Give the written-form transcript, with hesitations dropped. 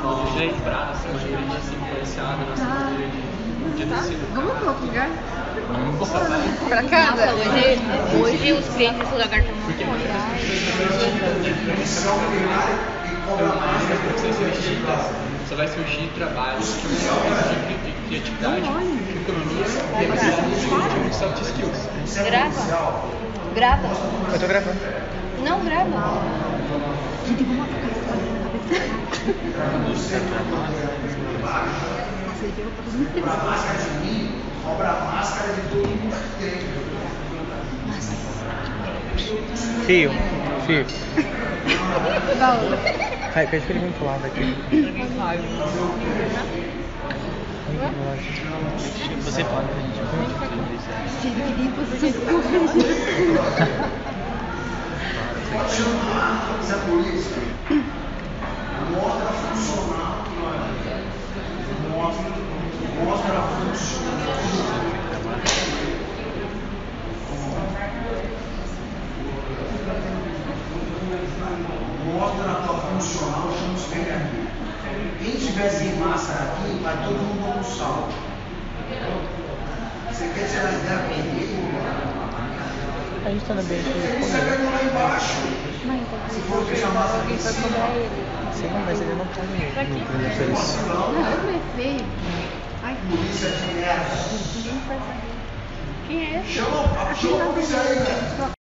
de jeito pra essa maneira de ser influenciada, nossa maneira de descer. Vamos para outro lugar? Pra casa? Hoje os clientes do lagarto estão muito Só vai surgir trabalho de criatividade, economia, e soft skills. Grava. Eu tô gravando. Não grava. Gente, vamos Nossa, ele pegou pra todo mundo interessante. Cobra a máscara de todo mundo que tem. Fio. Da hora. Vai, pede pra ele vir falar daqui. Você pode, a gente Gente, que posição corrigida. Pode chamar a polícia. Mostra funcional. Mostra funcional. Mostra a tua funcional, chama os pega aqui. Quem tiver sem máscara aqui, vai todo mundo almoçar. Você quer tirar a ideia comigo? A gente tá no ambiente de Você comer. pega lá embaixo. Se for fechar a máscara aqui, Vai cobrar ele. Sim, mas ele não tá no Não, é feio. Ai, polícia de merda. Quem é esse? Chama a polícia aí, né?